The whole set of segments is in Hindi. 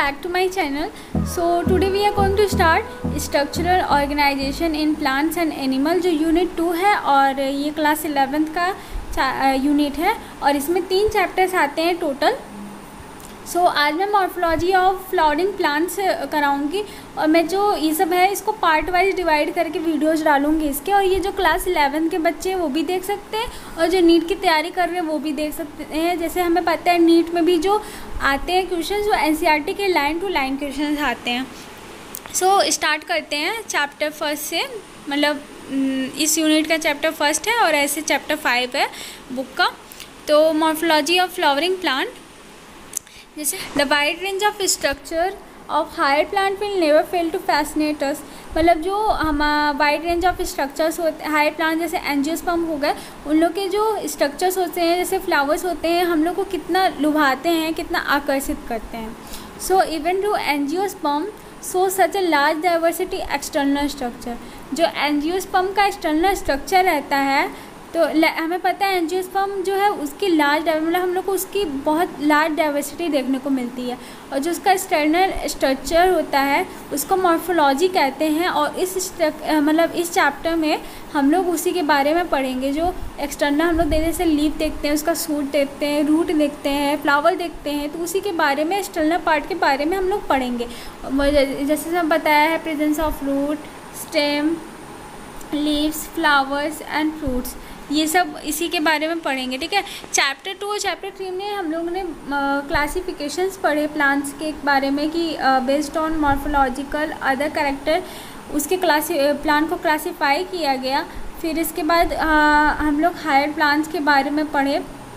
back to my channel. So today we are going to start structural organization in plants and animal, जो यूनिट 2 है और ये क्लास 11th का यूनिट है और इसमें 3 चैप्टर्स आते हैं टोटल. सो आज मैं मॉर्फोलॉजी ऑफ फ्लावरिंग प्लांट्स कराऊंगी और मैं जो ये सब है इसको पार्ट वाइज डिवाइड करके वीडियोज़ डालूंगी इसके. और ये जो क्लास 11 के बच्चे हैं वो भी देख सकते हैं और जो नीट की तैयारी कर रहे हैं वो भी देख सकते हैं. जैसे हमें पता है नीट में भी जो आते हैं क्वेश्चंस वो एनसीईआरटी के लाइन टू लाइन क्वेश्चंस आते हैं. सो स्टार्ट करते हैं चैप्टर फर्स्ट से. मतलब इस यूनिट का चैप्टर फर्स्ट है और ऐसे चैप्टर 5 है बुक का. तो मॉर्फोलॉजी ऑफ फ्लावरिंग प्लांट, जैसे the wide range of structure of higher plant will never fail to fascinate us. मतलब जो हम वाइड रेंज ऑफ स्ट्रक्चर्स होते हैं हायर प्लांट, जैसे एंजियोस्पर्म हो गए, उन लोग के जो स्ट्रक्चर्स होते हैं जैसे फ्लावर्स होते हैं हम लोग को कितना लुभाते हैं, कितना आकर्षित करते हैं. So even to angiosperm so such a large diversity external structure. जो एंजियोस्पर्म का एक्सटर्नल स्ट्रक्चर रहता है तो हमें पता है एंजियोस्पर्म जो है उसकी मतलब हम लोग को उसकी बहुत लार्ज डाइवर्सिटी देखने को मिलती है. और जो उसका एक्सटर्नल स्ट्रक्चर होता है उसको मॉर्फोलॉजी कहते हैं. और इस चैप्टर में हम लोग उसी के बारे में पढ़ेंगे. जो एक्सटर्नल हम लोग जैसे लीफ देखते हैं, उसका सूट देखते हैं, रूट देखते हैं, फ्लावर देखते हैं, तो उसी के बारे में एक्सटर्नल पार्ट के बारे में हम लोग पढ़ेंगे. जैसे हम बताया है presence of root, stem, leaves, flowers and fruits, ये सब इसी के बारे में पढ़ेंगे. ठीक है. चैप्टर 2 और चैप्टर 3 में हम लोगों ने क्लासिफिकेशंस पढ़े प्लांट्स के बारे में कि based on morphological other character उसके प्लांट को क्लासीफाई किया गया. फिर इसके बाद हम लोग हायर प्लांट्स के बारे में पढ़े.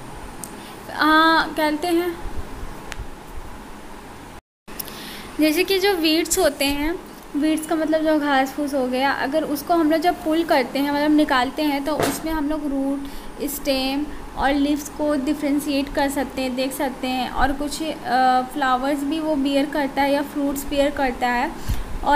कहते हैं जैसे कि जो वीड्स होते हैं, वीड्स का मतलब जो घास फूस हो गया, अगर उसको हम लोग जब पुल करते हैं मतलब निकालते हैं तो उसमें हम लोग रूट, स्टेम और लीव्स को डिफ्रेंशिएट कर सकते हैं, देख सकते हैं. और कुछ फ्लावर्स भी वो बियर करता है या फ्रूट्स बियर करता है. और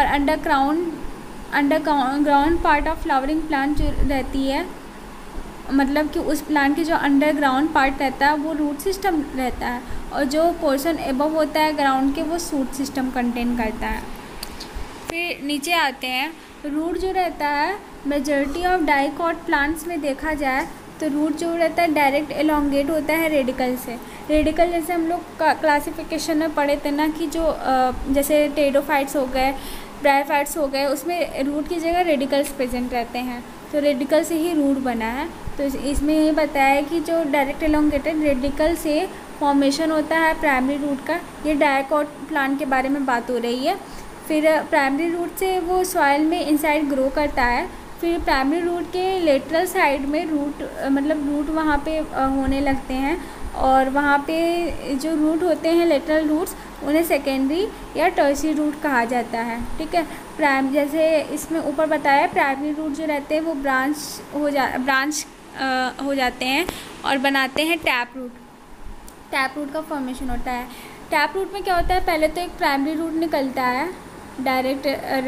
underground part of flowering plant जो रहती है, मतलब कि उस प्लांट के जो अंडरग्राउंड पार्ट रहता है वो रूट सिस्टम रहता है और जो पोर्शन एबव होता है ग्राउंड के वो शूट सिस्टम कंटेन करता है. फिर नीचे आते हैं. रूट जो रहता है मेजॉरिटी ऑफ डाइकॉट प्लांट्स में देखा जाए तो रूट जो रहता है डायरेक्ट एलोंगेट होता है रेडिकल से. रेडिकल जैसे हम लोग क्लासिफिकेशन में पढ़े थे ना कि जो जैसे टेडोफाइट्स हो गए, ब्रायोफाइट्स हो गए, उसमें रूट की जगह रेडिकल्स प्रेजेंट रहते हैं. तो रेडिकल से ही रूट बना है. तो इसमें ये बताया है कि जो डायरेक्ट एलोंगेटेड रेडिकल से फॉर्मेशन होता है प्राइमरी रूट का. ये डाइकॉट प्लांट के बारे में बात हो रही है. फिर प्राइमरी रूट से वो सॉइल में इनसाइड ग्रो करता है. फिर प्राइमरी रूट के लेटरल साइड में रूट वहाँ पे होने लगते हैं. और वहाँ पे जो रूट होते हैं लेटरल रूट्स उन्हें सेकेंडरी या टर्शियरी रूट कहा जाता है. ठीक है. जैसे इसमें ऊपर बताया प्राइमरी रूट जो रहते हैं वो ब्रांच हो जाते हैं और बनाते हैं टैप रूट. टैप रूट का फॉर्मेशन होता है. टैप रूट में क्या होता है, पहले तो एक प्राइमरी रूट निकलता है, डायरेक्ट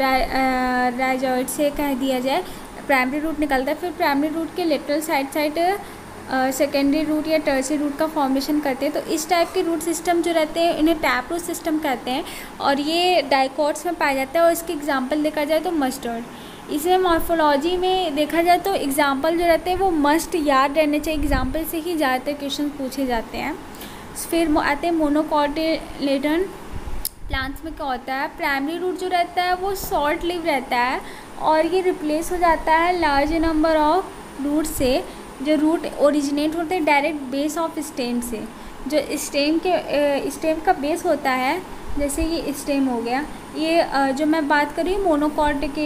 राइजॉइड से कह दिया जाए प्राइमरी रूट निकलता है. फिर प्राइमरी रूट के लेटरल साइड सेकेंडरी रूट या टर्शियरी रूट का फॉर्मेशन करते हैं. तो इस टाइप के रूट सिस्टम जो रहते हैं इन्हें टैप रूट सिस्टम कहते हैं और ये डाइकॉट्स में पाया जाता है. और इसकी एग्जांपल देखा जाए तो मस्टर्ड. इसमें मॉर्फोलॉजी में देखा जाए तो एग्जांपल जो रहते हैं वो मस्ट याद रहने चाहिए. एग्जांपल से ही ज़्यादातर क्वेश्चन पूछे जाते हैं. फिर आते हैं मोनोकॉटिलेडन प्लांट्स में क्या होता है, प्राइमरी रूट जो रहता है वो शॉर्ट लिव रहता है और ये रिप्लेस हो जाता है लार्ज नंबर ऑफ रूट से. जो रूट ओरिजिनेट होते हैं डायरेक्ट बेस ऑफ स्टेम से. जो स्टेम का बेस होता है, जैसे ये स्टेम हो गया, ये जो मैं बात कर रही हूँ मोनोकॉट के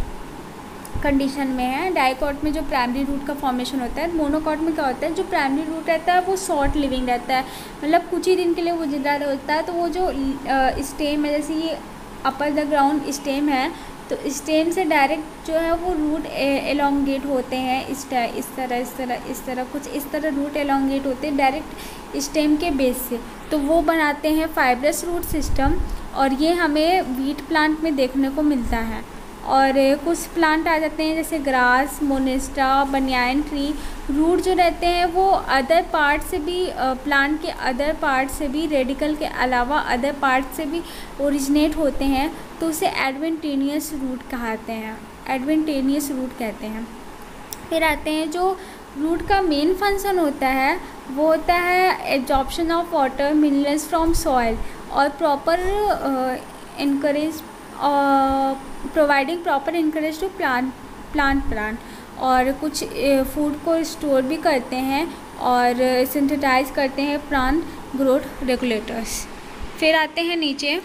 कंडीशन में है. डाइकॉट में जो प्राइमरी रूट का फॉर्मेशन होता है, मोनोकॉट में क्या होता है जो प्राइमरी रूट रहता है वो शॉर्ट लिविंग रहता है, मतलब कुछ ही दिन के लिए वो जिंदा होता है. तो वो जो स्टेम है, जैसे ये अपर द ग्राउंड स्टेम है तो स्टेम से डायरेक्ट जो है वो रूट एलोंगेट होते हैं. इस तरह कुछ इस तरह रूट एलोंगेट होते हैं डायरेक्ट स्टेम के बेस से. तो वो बनाते हैं फाइब्रस रूट सिस्टम और ये हमें वीट प्लांट में देखने को मिलता है. और कुछ प्लांट आ जाते हैं जैसे ग्रास, मोनेस्टा, बनियान ट्री। रूट जो रहते हैं वो अदर पार्ट से भी, प्लांट के अदर पार्ट से भी, रेडिकल के अलावा अदर पार्ट से भी ओरिजिनेट होते हैं, तो उसे एडवेंटेनियस रूट कहते हैं, एडवेंटेनियस रूट कहते हैं। फिर आते हैं जो रूट का मेन फंक्शन होता है वो होता है absorption of water minerals from soil और proper anchorage, providing proper anchorage to plant और कुछ फूड को स्टोर भी करते हैं और सिंथेसाइज करते हैं प्लांट ग्रोथ रेगुलेटर्स। फिर आते हैं नीचे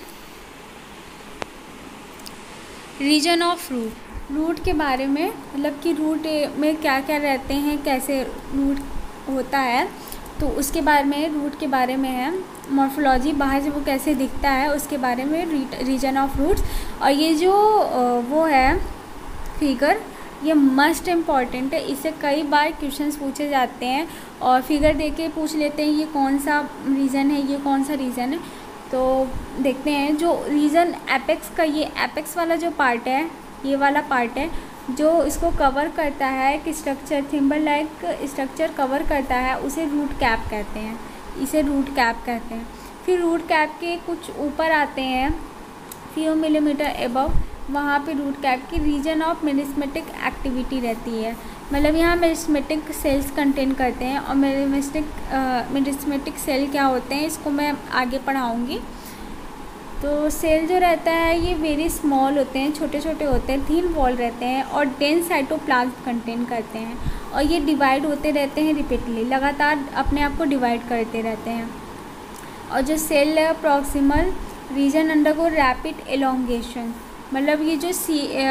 रीजन ऑफ रूट के बारे में, मतलब कि रूट में क्या क्या रहते हैं, कैसे रूट होता है, तो उसके बारे में, रूट के बारे में है। मॉर्फोलॉजी, बाहर से वो कैसे दिखता है उसके बारे में, रीजन ऑफ रूट्स। और ये जो वो है फिगर, ये मस्ट इम्पॉर्टेंट है, इससे कई बार क्वेश्चंस पूछे जाते हैं और फिगर देके पूछ लेते हैं ये कौन सा रीज़न है, ये कौन सा रीज़न है। तो देखते हैं जो रीज़न एपेक्स का, ये एपेक्स वाला जो पार्ट है, ये वाला पार्ट है जो इसको कवर करता है, कि structure thimble like structure cover करता है, उसे रूट कैप कहते हैं, इसे रूट कैप कहते हैं। फिर रूट कैप के कुछ ऊपर आते हैं फ्यू मिलीमीटर एबव, वहाँ पे रूट कैप की रीजन ऑफ मेरिस्मेटिक एक्टिविटी रहती है, मतलब यहाँ मेरिस्मेटिक सेल्स कंटेन करते हैं। और मेरिस्मेटिक सेल क्या होते हैं इसको मैं आगे पढ़ाऊँगी। तो सेल जो रहता है ये वेरी स्मॉल होते हैं, छोटे छोटे होते हैं, थिन वॉल रहते हैं और डेंस साइटोप्लाज्म कंटेन करते हैं और ये डिवाइड होते रहते हैं रिपीटली, लगातार अपने आप को डिवाइड करते रहते हैं। और जो cell proximal region undergo rapid elongation, मतलब ये जो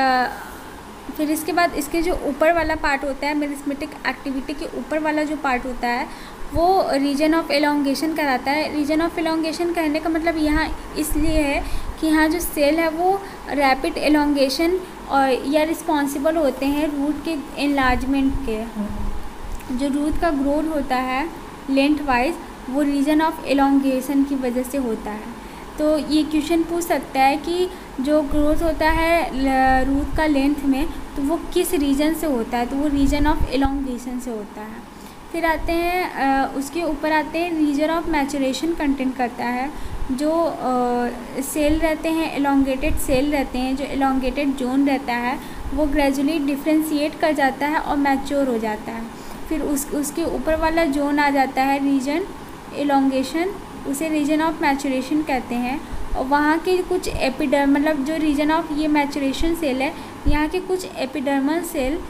फिर इसके बाद इसके जो ऊपर वाला पार्ट होता है, मेरिस्मेटिक एक्टिविटी के ऊपर वाला जो पार्ट होता है वो रीजन ऑफ एलोंगेशन कहलाता है। रीजन ऑफ एलोंगेशन कहने का मतलब यहाँ इसलिए है कि यहाँ जो सेल है वो रैपिड एलोंगेशन और या रिस्पॉन्सिबल होते हैं रूट के एनलार्जमेंट के। जो रूट का ग्रोथ होता है लेंथ वाइज वो रीजन ऑफ एलोंगेशन की वजह से होता है। तो ये क्वेश्चन पूछ सकता है कि जो ग्रोथ होता है रूट का लेंथ में तो वो किस रीजन से होता है, तो वो रीजन ऑफ एलोंगेशन से होता है। फिर आते हैं उसके ऊपर आते हैं रीजन ऑफ मैचुरेशन कंटेंट करता है। जो सेल रहते हैं एलोंगेटेड सेल रहते हैं, जो एलोंगेटेड जोन रहता है वो ग्रेजुअली डिफ्रेंशिएट कर जाता है और मैच्योर हो जाता है। फिर उसके ऊपर वाला जोन आ जाता है रीजन एलोंगेशन, उसे रीजन ऑफ मैचुरेशन कहते हैं। और वहाँ के कुछ एपिडर्म, मतलब जो रीजन ऑफ ये मैचुरेशन सेल है, यहाँ के कुछ epidermal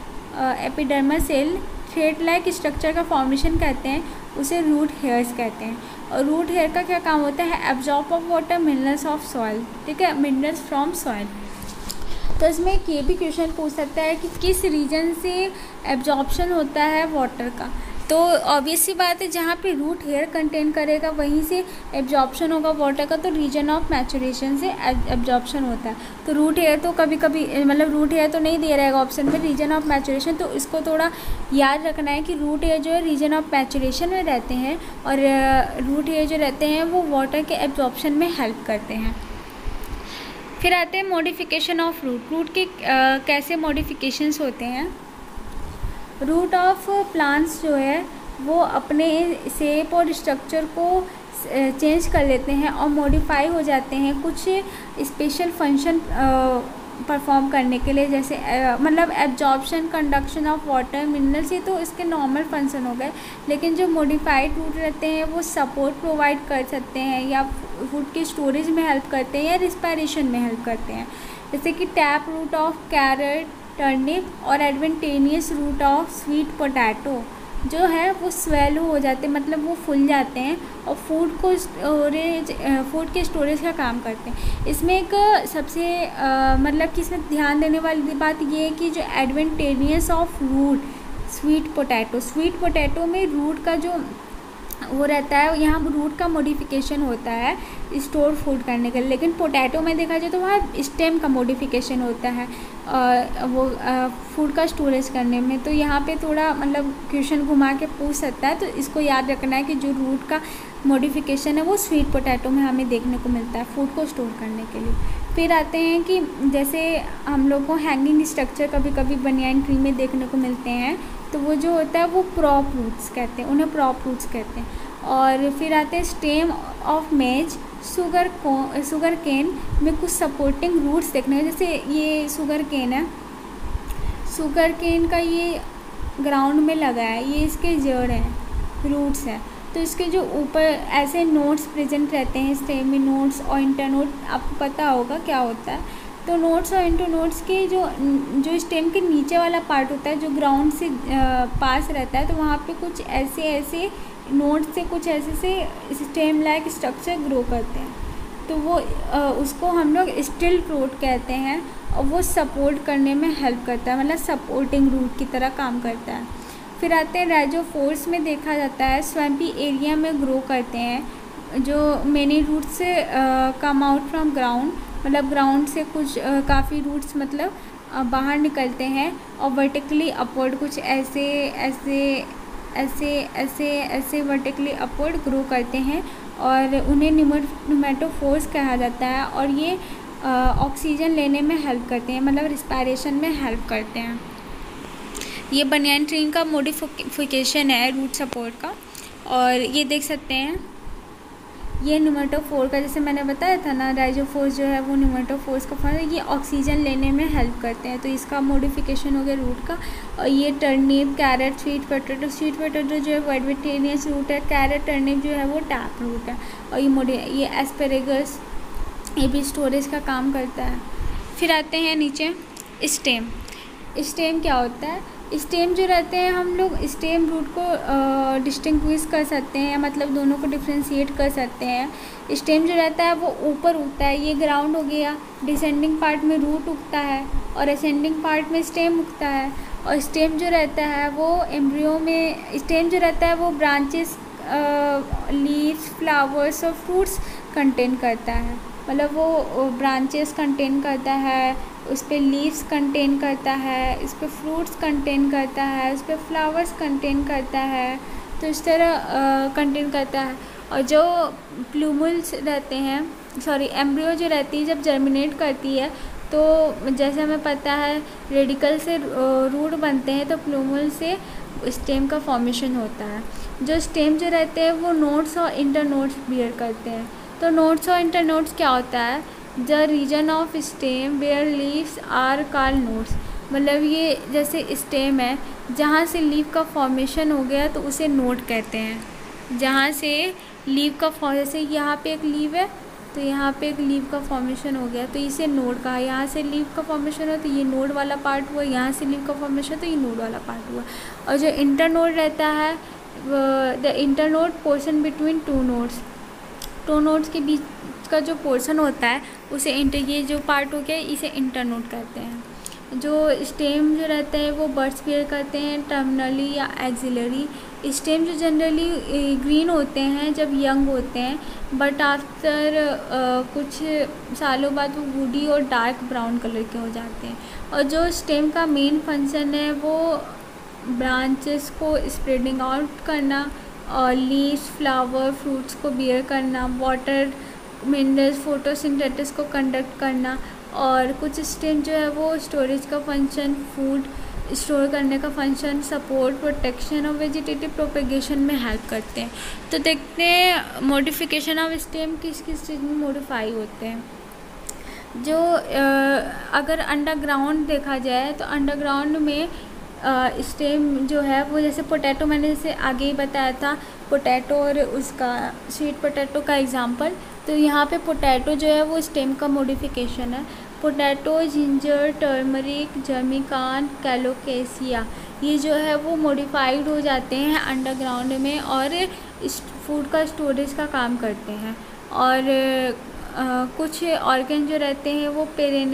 cell thread like structure का फॉर्मेशन कहते हैं, उसे रूट हेयर्स कहते हैं। और रूट हेयर का क्या काम होता है, absorb of water minerals of soil, ठीक है, मिनरल्स फ्रॉम सॉइल। तो इसमें एक ये भी क्वेश्चन पूछ सकता है कि किस रीजन से एब्जॉर्प्शन होता है वाटर का। तो ऑब्वियस सी बात है जहाँ पे रूट हेयर कंटेन करेगा वहीं से एब्जॉर्प्शन होगा वाटर का, तो रीजन ऑफ मैचुरेशन से एब्जॉर्प्शन होता है। तो रूट हेयर तो कभी कभी मतलब रूट हेयर तो नहीं दे रहेगा ऑप्शन में, रीजन ऑफ मैचुरेशन, तो इसको थोड़ा याद रखना है कि रूट हेयर जो है रीजन ऑफ मैचुरेशन में रहते हैं और रूट हेयर जो रहते हैं वो वाटर के एब्जॉर्प्शन में हेल्प करते हैं। फिर आते हैं मॉडिफिकेशन ऑफ रूट के कैसे मॉडिफिकेशंस होते हैं। रूट ऑफ प्लांट्स जो है वो अपने शेप और स्ट्रक्चर को चेंज कर लेते हैं और मॉडिफाई हो जाते हैं कुछ स्पेशल फंक्शन परफॉर्म करने के लिए, जैसे मतलब absorption, conduction of water, minerals, ये तो इसके नॉर्मल फंक्शन हो गए। लेकिन जो मॉडिफाइड रूट रहते हैं वो सपोर्ट प्रोवाइड कर सकते हैं या फूड के स्टोरेज में हेल्प करते हैं या रिस्पायरेशन में हेल्प करते हैं, जैसे कि tap root of carrot, turnip और adventitious root of sweet potato जो है वो स्वेलो हो जाते हैं, मतलब वो फूल जाते हैं और फूड के स्टोरेज का काम करते हैं। इसमें एक सबसे मतलब कि इसमें ध्यान देने वाली बात ये है कि जो adventitious of root sweet potato में रूट का जो वो रहता है, यहाँ रूट का मॉडिफिकेशन होता है स्टोर फूड करने के लिए, लेकिन पोटैटो में देखा जाए तो वहाँ स्टेम का मॉडिफिकेशन होता है वो फूड का स्टोरेज करने में। तो यहाँ पे थोड़ा मतलब क्वेश्चन घुमा के पूछ सकता है, तो इसको याद रखना है कि जो रूट का मॉडिफिकेशन है वो स्वीट पोटैटो में हमें देखने को मिलता है फूड को स्टोर करने के लिए। फिर आते हैं कि जैसे हम लोग को हैंगिंग स्ट्रक्चर कभी कभी बनियान ट्री में देखने को मिलते हैं, तो वो जो होता है वो प्रॉप रूट्स कहते हैं, उन्हें प्रॉप रूट्स कहते हैं। और फिर आते हैं stem of maize, sugarcane में कुछ सपोर्टिंग रूट्स देखने हैं। जैसे ये शुगर केन है, शुगर केन का ये ग्राउंड में लगा है, ये इसके जड़ हैं, रूट्स हैं। तो इसके जो ऊपर ऐसे नोट्स प्रेजेंट रहते हैं स्टेम में, नोट्स और इंटरनोट, आपको पता होगा क्या होता है। तो नोट्स और इंटरनोट्स के जो स्टेम के नीचे वाला पार्ट होता है जो ग्राउंड से पास रहता है, तो वहाँ पे कुछ ऐसे नोट से कुछ ऐसे स्टेम लाइक स्ट्रक्चर ग्रो करते हैं। तो वो उसको हम लोग स्टिल्ट रूट कहते हैं, और वो सपोर्ट करने में हेल्प करता है, मतलब सपोर्टिंग रूट की तरह काम करता है। फिर आते हैं राइजोफोर्स में देखा जाता है स्वैम्पी एरिया में ग्रो करते हैं, जो मेनी रूट से कम आउट फ्रॉम ग्राउंड, मतलब ग्राउंड से कुछ काफ़ी रूट्स मतलब बाहर निकलते हैं और वर्टिकली अपवर्ड कुछ ऐसे वर्टिकली अपवर्ड ग्रो करते हैं, और उन्हें न्यूमेटोफोर्स कहा जाता है। और ये ऑक्सीजन लेने में हेल्प करते हैं, मतलब रिस्पायरेशन में हेल्प करते हैं। ये बनियान ट्री का मॉडिफिकेशन है रूट सपोर्ट का। और ये देख सकते हैं ये न्यूमेटोफोर का, जैसे मैंने बताया था ना, राइजोफोर्स जो है वो न्यूमेटोफोर्स का फॉर्म है, ये ऑक्सीजन लेने में हेल्प करते हैं, तो इसका मॉडिफिकेशन हो गया रूट का। और ये टर्निप, कैरेट, स्वीट पोटैटो जो है वेजिटेरियन रूट है, कैरेट टर्निप जो है वो टैप रूट है, और ये एस्पेरेगस, ये भी स्टोरेज का काम करता है। फिर आते हैं नीचे स्टेम क्या होता है। स्टेम जो रहते हैं, हम लोग स्टेम रूट को डिस्टिंग्विश कर सकते हैं, मतलब दोनों को डिफ्रेंशिएट कर सकते हैं। स्टेम जो रहता है वो ऊपर उगता है, ये ग्राउंड हो गया, डिसेंडिंग पार्ट में रूट उगता है और असेंडिंग पार्ट में स्टेम उगता है। और स्टेम जो रहता है वो एम्ब्रियो में, स्टेम जो रहता है वो ब्रांचेस, लीव्स, फ्लावर्स और फ्रूट्स कंटेन करता है, मतलब वो ब्रांचेस कंटेन करता है, उस पर लीव्स कंटेन करता है, इस पर फ्रूट्स कंटेन करता है, उस पर फ्लावर्स कंटेन करता है, तो इस तरह कंटेन करता है। और जो प्लूमुल्स रहते हैं, एम्ब्रियो जो रहती है जब जर्मिनेट करती है, तो जैसे हमें पता है रेडिकल से रूट बनते हैं, तो प्लूमुल से स्टेम का फॉर्मेशन होता है। जो स्टेम जो रहते हैं वो नोड्स और इंटरनोड्स बियर करते हैं। तो नोड्स और इंटरनोड्स क्या होता है, the region of stem where leaves are called nodes, मतलब ये जैसे स्टेम है जहाँ से लीव का फॉर्मेशन हो गया तो उसे नोड कहते हैं। जहाँ से लीव का जैसे यहाँ पे एक लीव है तो यहाँ पे एक लीव का फॉर्मेशन हो गया तो इसे नोड कहा। यहाँ से लीव का फॉर्मेशन हो तो ये नोड वाला पार्ट हुआ, यहाँ से लीव का फॉर्मेशन तो ये नोड वाला पार्ट हुआ। और जो इंटरनोड रहता है, the internode portion between two nodes के बीच का जो पोर्शन होता है उसे ये जो पार्ट हो गया इसे इंटरनोड कहते हैं। जो स्टेम जो रहते हैं वो बर्ड्स बियर करते हैं टर्मिनली या एक्सिलरी। स्टेम जो जनरली ग्रीन होते हैं जब यंग होते हैं, बट आफ्टर कुछ सालों बाद वो वुडी और डार्क ब्राउन कलर के हो जाते हैं। और जो स्टेम का मेन फंक्शन है वो ब्रांचेस को स्प्रेडिंग आउट करना और लीव्स, फ्लावर, फ्रूट्स को बियर करना, वाटर मिनरल्स, फोटोसिंथेसिस को कंडक्ट करना। और कुछ स्टेम जो है वो स्टोरेज का फंक्शन, फूड स्टोर करने का फंक्शन, सपोर्ट, प्रोटेक्शन और वेजिटेटिव प्रोपेगेशन में हेल्प करते हैं। तो देखते हैं मॉडिफिकेशन ऑफ स्टेम किस किस चीज़ में मॉडिफाई होते हैं। जो अगर अंडरग्राउंड देखा जाए तो अंडरग्राउंड में स्टेम जो है वो जैसे पोटैटो, मैंने जैसे आगे ही बताया था पोटैटो और उसका स्वीट पोटैटो का एग्जांपल, तो यहाँ पे पोटैटो जो है वो स्टेम का मॉडिफिकेशन है। पोटैटो, जिंजर, टर्मरिक, जर्मिकान, कैलोकेसिया, ये जो है वो मॉडिफाइड हो जाते हैं अंडरग्राउंड में और इस फूड का स्टोरेज का काम करते हैं। और कुछ ऑर्गन जो रहते हैं वो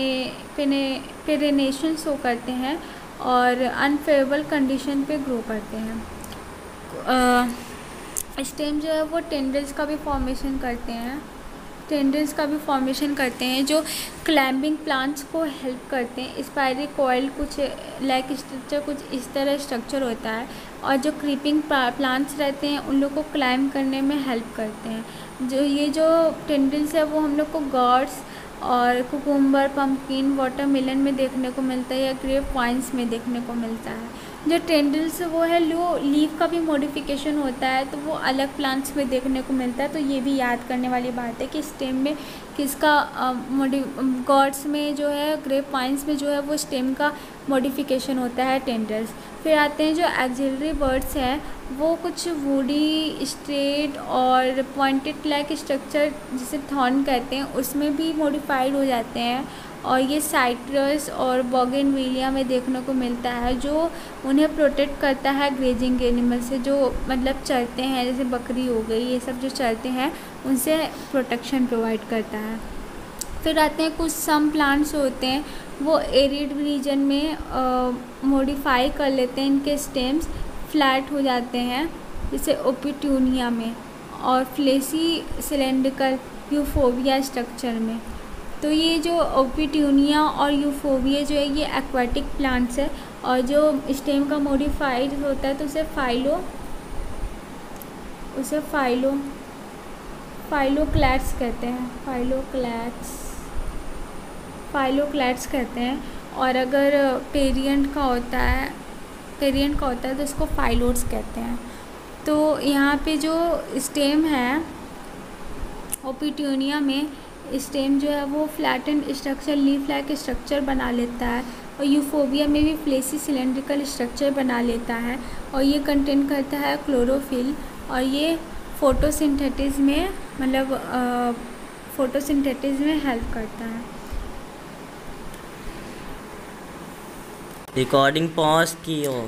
पेरेनेशन शो करते हैं और अनफेवरेबल कंडीशन पे ग्रो करते हैं। स्टेम जो है वो टेंड्रिल्स का भी फॉर्मेशन करते हैं, टेंड्रिल्स का भी फॉर्मेशन करते हैं जो क्लाइंबिंग प्लांट्स को हेल्प करते हैं। स्पाइरल कॉइल कुछ लाइक स्ट्रक्चर कुछ इस तरह स्ट्रक्चर होता है, और जो क्रीपिंग प्लांट्स रहते हैं उन लोग को क्लाइंब करने में हेल्प करते हैं। जो टेंड्रिल्स है वो हम लोग को गॉड्स और कुकुम्बर, पम्पकिन, वाटरमेलन में देखने को मिलता है, या ग्रेप वाइन्स में देखने को मिलता है। जो टेंड्रिल्स वो है लो लीफ का भी मॉडिफिकेशन होता है, तो वो अलग प्लांट्स में देखने को मिलता है। तो ये भी याद करने वाली बात है कि स्टेम में किसका गॉड्स में जो है, ग्रेप वाइन्स में जो है वो स्टेम का मॉडिफिकेशन होता है टेंड्रिल्स। फिर आते हैं जो एक्सिलरी वर्ड्स हैं, वो कुछ वुडी, स्ट्रेट और पॉइंटेड लाइक स्ट्रक्चर जिसे थॉर्न कहते हैं उसमें भी मॉडिफाइड हो जाते हैं, और ये साइट्रस और बोगेनविलिया में देखने को मिलता है, जो उन्हें प्रोटेक्ट करता है ग्रेजिंग एनिमल से, जो मतलब चरते हैं, जैसे बकरी हो गई, ये सब जो चरते हैं उनसे प्रोटेक्शन प्रोवाइड करता है। फिर आते हैं कुछ सम प्लांट्स होते हैं वो एरिड रीजन में मॉडिफाई कर लेते हैं, इनके स्टेम्स फ्लैट हो जाते हैं, जैसे ओपिट्यूनिया में, और फ्लेसी सिलेंड्रिकल यूफोबिया स्ट्रक्चर में। तो ये जो ओपिट्यूनिया और यूफोबिया जो है ये एक्वाटिक प्लांट्स है, और जो स्टेम का मॉडिफाइड होता है तो उसे फाइलोक्लैट्स कहते हैं, फाइलोक्लैट्स कहते हैं। और अगर पेरियंट का होता है तो इसको फाइलोड्स कहते हैं। तो यहाँ पे जो स्टेम है ओपिट्यूनिया में, स्टेम जो है वो flattened structure, leaf like structure बना लेता है, और यूफोबिया में भी फ्लेसी सिलेंड्रिकल स्ट्रक्चर बना लेता है, और ये कंटेन करता है क्लोरोफिल, और ये फोटोसिंथेसिस में फोटोसिंथेसिस में हेल्प करता है। रिकॉर्डिंग पॉज की हो।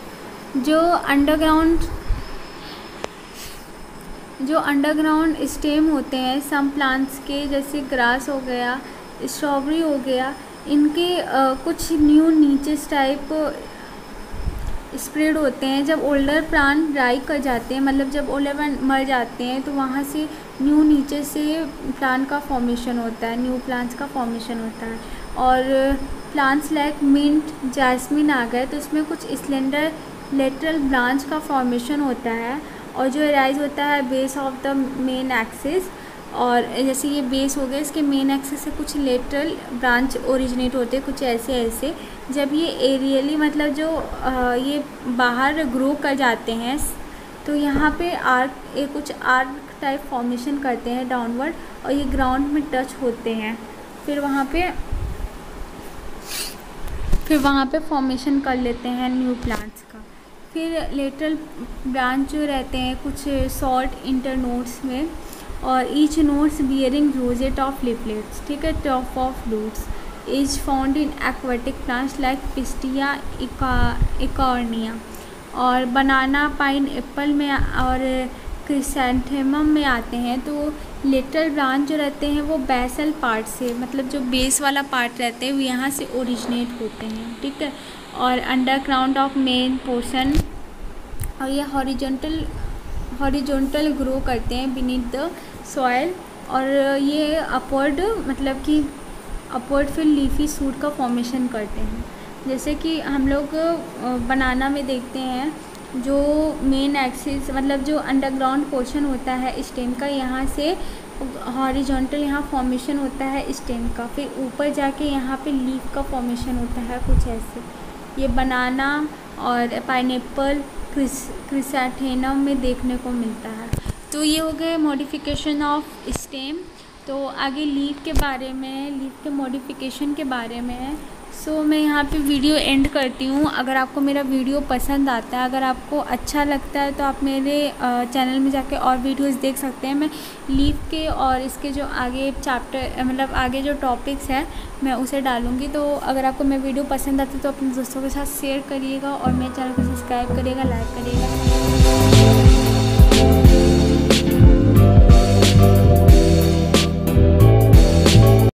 जो अंडरग्राउंड स्टेम होते हैं सम प्लांट्स के, जैसे ग्रास हो गया, स्ट्रॉबेरी हो गया, इनके कुछ न्यू नीचेस टाइप स्प्रेड होते हैं। जब ओल्डर प्लांट ड्राई कर जाते हैं, मतलब जब ओल्डर प्लांट मर जाते हैं, तो वहाँ से न्यू नीचे से प्लांट का फॉर्मेशन होता है, न्यू प्लांट्स का फॉर्मेशन होता है। और प्लांट्स लाइक मिंट, जैस्मिन आ गए तो उसमें कुछ स्लेंडर लेटरल ब्रांच का फॉर्मेशन होता है, और जो राइज होता है base of the main axis, और जैसे ये बेस हो गया, इसके मेन एक्सिस से कुछ लेटरल ब्रांच ओरिजिनेट होते हैं, कुछ ऐसे। जब ये एरियली मतलब जो ये बाहर ग्रो कर जाते हैं, तो यहाँ पे कुछ आर्क टाइप फॉर्मेशन करते हैं डाउनवर्ड, और ये ग्राउंड में टच होते हैं, फिर वहाँ पे फॉर्मेशन कर लेते हैं न्यू प्लांट्स का। फिर लेटरल ब्रांच जो रहते हैं कुछ शॉर्ट इंटरनोड्स में, और each nodes bearing rosette of leaflets, ठीक है, top of roots, is found in aquatic plants like pistia eichhornia. और बनाना, पाइन एप्पल में और क्रिसैंथेमम में आते हैं। तो लेटरल ब्रांच जो रहते हैं वो बेसल पार्ट से, मतलब जो बेस वाला पार्ट रहते हैं वो यहाँ से ओरिजिनेट होते हैं, ठीक है। और अंडरग्राउंड ऑफ मेन पोर्शन, और ये हॉरिजॉन्टल ग्रो करते हैं बीनीथ द सॉइल, और ये अपवर्ड मतलब कि अपवर्ड फिर लीफी सूट का फॉर्मेशन करते हैं। जैसे कि हम लोग बनाना में देखते हैं, जो मेन एक्सिस मतलब जो अंडरग्राउंड पोर्शन होता है स्टेम का, यहाँ से हॉरिजॉन्टल यहाँ फॉर्मेशन होता है स्टेम का, फिर ऊपर जाके यहाँ पे लीफ का फॉर्मेशन होता है कुछ ऐसे। ये बनाना और पाइनएप्पल, क्रिसैंथेमम में देखने को मिलता है। तो ये हो गए मॉडिफिकेशन ऑफ स्टेम। तो आगे लीफ के बारे में, लीफ के मॉडिफिकेशन के बारे में है। सो मैं यहाँ पे वीडियो एंड करती हूँ। अगर आपको मेरा वीडियो पसंद आता है, अगर आपको अच्छा लगता है, तो आप मेरे चैनल में जाके और वीडियोस देख सकते हैं। मैं लीफ के और इसके जो आगे चैप्टर मतलब आगे जो टॉपिक्स हैं मैं उसे डालूँगी। तो अगर आपको मेरा वीडियो पसंद आता है तो अपने दोस्तों के साथ शेयर करिएगा, और मेरे चैनल को सब्सक्राइब करिएगा, लाइक करिएगा।